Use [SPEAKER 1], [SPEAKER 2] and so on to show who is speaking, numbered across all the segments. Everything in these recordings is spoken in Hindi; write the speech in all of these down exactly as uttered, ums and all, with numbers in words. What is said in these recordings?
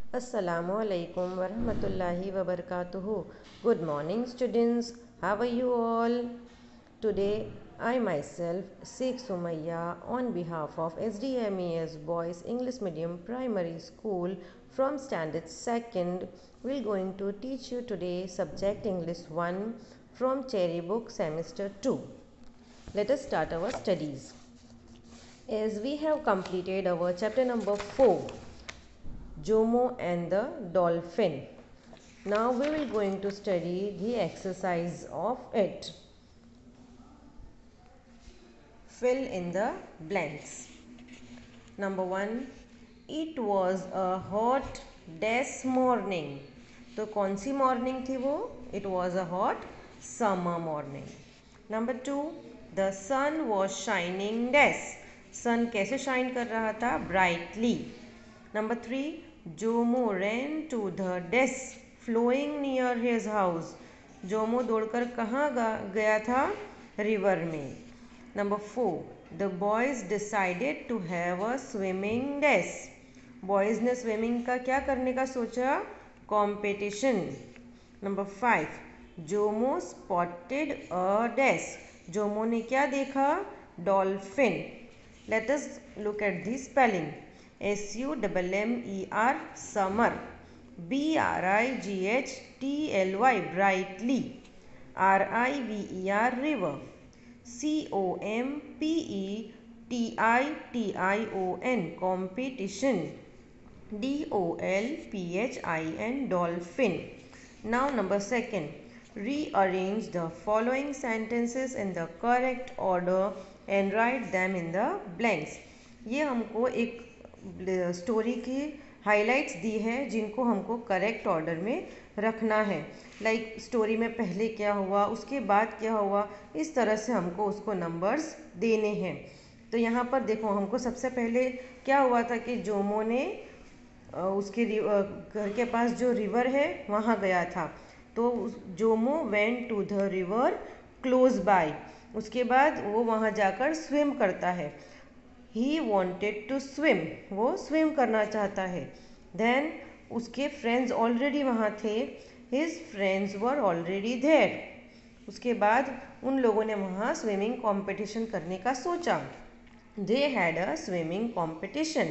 [SPEAKER 1] Assalamualaikum warahmatullahi wabarakatuh. Good morning, students. How are you all? Today, I myself, Sheikh Sumaya, on behalf of S D M E S Boys English Medium Primary School from Standard second, will going to teach you today subject English one from Cherry Book Semester two. Let us start our studies. As we have completed our chapter number four, Jomo and the Dolphin. Now we will going to study the exercise of it. Fill in the blanks. Number one, it was a hot dash morning. तो कौन सी मॉर्निंग थी वो? It was a hot summer morning. Number two, the sun was shining dash. सन कैसे शाइन कर रहा था? Brightly. Number three, Jomo ran to the desk flowing near his house. Jomo दौड़कर कहाँ गया था? रिवर में. Number four, the boys decided to have a swimming dash. Boys ने स्विमिंग का क्या करने का सोचा? Competition. Number five, Jomo spotted a dash. Jomo ने क्या देखा? Dolphin. Let us look at the spelling. S U M M E R summer, B R I G H T L Y brightly, R I V E R river, C O M P E T I T I O N competition, D O L P H I N dolphin. Now number second, rearrange the following sentences in the correct order and write them in the blanks. ये हमको एक स्टोरी की हाइलाइट्स दी है जिनको हमको करेक्ट ऑर्डर में रखना है. लाइक like, स्टोरी में पहले क्या हुआ, उसके बाद क्या हुआ, इस तरह से हमको उसको नंबर्स देने हैं. तो यहाँ पर देखो, हमको सबसे पहले क्या हुआ था कि जोमो ने उसके घर के पास जो रिवर है वहाँ गया था. तो Jomo went to the river close by. उसके बाद वो वहाँ जाकर स्विम करता है. ही वॉन्टेड टू स्विम, वो स्विम करना चाहता है. देन उसके फ्रेंड्स ऑलरेडी वहाँ थे. His friends were already there. उसके बाद उन लोगों ने वहाँ स्विमिंग कंपटीशन करने का सोचा. They had a swimming competition.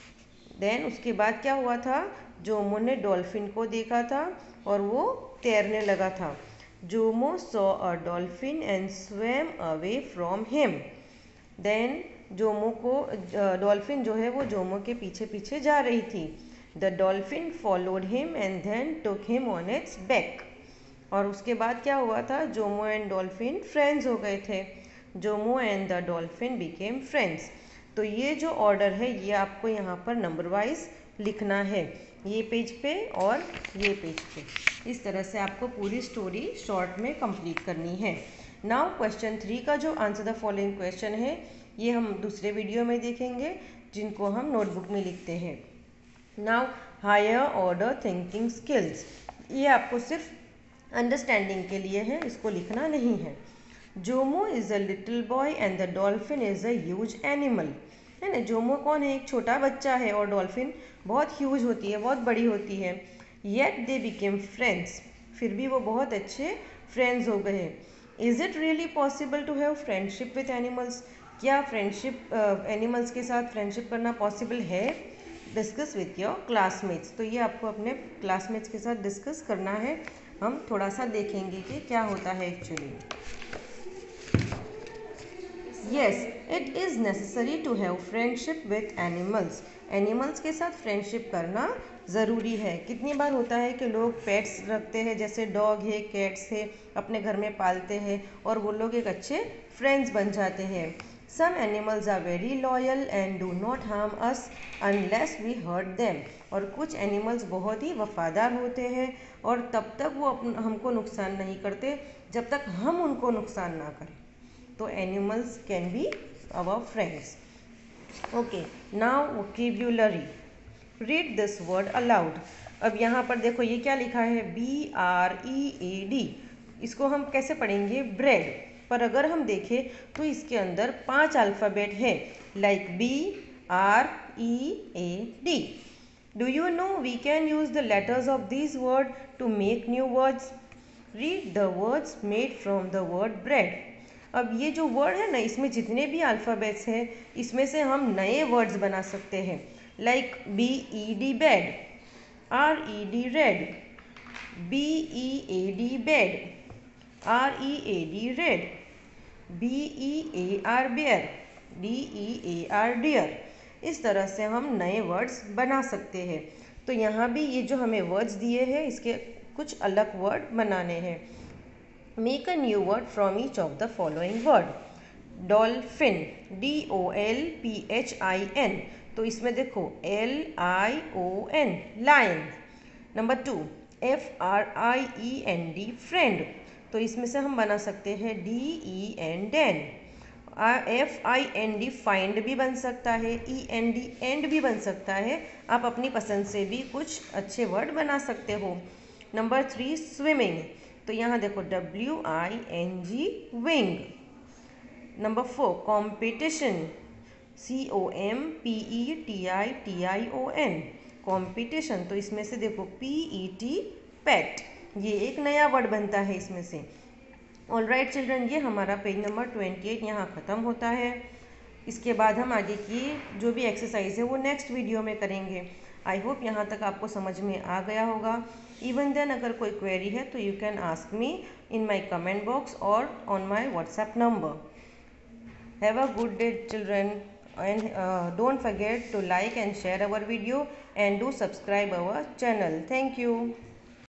[SPEAKER 1] Then उसके बाद क्या हुआ था? जोमो ने डॉल्फिन को देखा था और वो तैरने लगा था. Jomo saw a dolphin and swam away from him. Then Jomo को डॉल्फिन जो है वो जोमो के पीछे पीछे जा रही थी. The dolphin followed him and then took him on its back. और उसके बाद क्या हुआ था? जोमो एंड डॉल्फिन फ्रेंड्स हो गए थे. Jomo and the dolphin became friends. तो ये जो ऑर्डर है ये आपको यहाँ पर नंबर वाइज लिखना है, ये पेज पे और ये पेज पे. इस तरह से आपको पूरी स्टोरी शॉर्ट में कंप्लीट करनी है. नाउ क्वेश्चन थ्री का जो आंसर द फॉलोइंग क्वेश्चन है ये हम दूसरे वीडियो में देखेंगे जिनको हम नोटबुक में लिखते हैं. Now higher order thinking skills, ये आपको सिर्फ अंडरस्टैंडिंग के लिए है, इसको लिखना नहीं है. Jomo is a little boy and the dolphin is a huge animal. है ना, जोमो कौन है? एक छोटा बच्चा है और डॉल्फिन बहुत ह्यूज होती है, बहुत बड़ी होती है. येट दे बिकेम फ्रेंड्स, फिर भी वो बहुत अच्छे फ्रेंड्स हो गए. Is it really possible to have friendship with animals, क्या फ्रेंडशिप एनिमल्स के साथ फ्रेंडशिप करना पॉसिबल है? Discuss with your classmates. तो ये आपको अपने क्लासमेट्स के साथ डिस्कस करना है. हम थोड़ा सा देखेंगे कि क्या होता है actually. Yes, it is necessary to have friendship with animals. Animals के साथ फ्रेंडशिप करना ज़रूरी है. कितनी बार होता है कि लोग पेट्स रखते हैं, जैसे डॉग है, कैट्स है, अपने घर में पालते हैं और वो लोग एक अच्छे फ्रेंड्स बन जाते हैं. Some animals are very loyal and do not harm us unless we hurt them. और कुछ एनिमल्स बहुत ही वफादार होते हैं और तब तक वो हमको नुकसान नहीं करते जब तक हम उनको नुकसान ना करें. तो animals can be our friends. Okay, now vocabulary. Read this word aloud. अब यहाँ पर देखो ये क्या लिखा है? B R E A D. इसको हम कैसे पढ़ेंगे? ब्रेड. पर अगर हम देखें तो इसके अंदर पांच अल्फ़ाबेट हैं, like B R E A D. Do you know we can use the letters of these words to make new words? Read the words made from the word bread. अब ये जो वर्ड है ना, इसमें जितने भी अल्फ़ाबेट्स हैं, इसमें से हम नए वर्ड्स बना सकते हैं. Like B E D bed, R E D red, B E A D bed, R E A D red, B E A R bear, D E A R dear. इस तरह से हम नए वर्ड्स बना सकते हैं. तो यहाँ भी ये जो हमें वर्ड्स दिए हैं, इसके कुछ अलग वर्ड बनाने हैं. Make a new word from each of the following word. Dolphin, D O L P H I N. तो इसमें देखो L I O N, lion. Number two, F R I E N D, friend. तो इसमें से हम बना सकते हैं D E N, den. F I N D, find भी बन सकता है, ई एन डी, एंड भी बन सकता है. आप अपनी पसंद से भी कुछ अच्छे वर्ड बना सकते हो. Number three, swimming. तो यहाँ देखो W I N G, wing. Number four, competition, C O M P E T I T I O N, competition. तो इसमें से देखो पी ई टी, पेट. ये एक नया वर्ड बनता है इसमें से. ऑल राइट चिल्ड्रन, ये हमारा पेज नंबर ट्वेंटी एट यहाँ ख़त्म होता है. इसके बाद हम आगे की जो भी एक्सरसाइज है वो नेक्स्ट वीडियो में करेंगे. आई होप यहाँ तक आपको समझ में आ गया होगा. इवन देन अगर कोई क्वेरी है तो you can ask me in my comment box और on my WhatsApp number. Have a good day children, and uh, don't forget to like and share our video and do subscribe our channel. Thank you.